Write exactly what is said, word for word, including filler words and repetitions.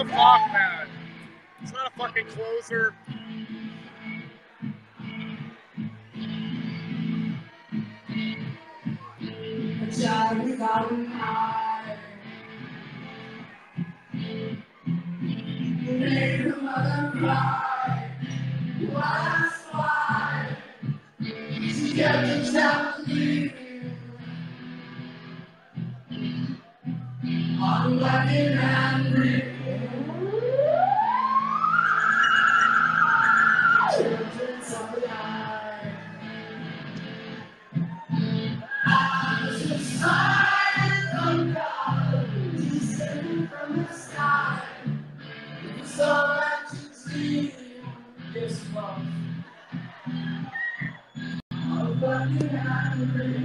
fuck, man? It's not a fucking closer. A child without an eye. Made her mother cry. Why ask why? She kept the child leaving. Unlucky and angry. Children of the eye. As the sign of God descended from the sky, so that you see this love. Unlucky and angry.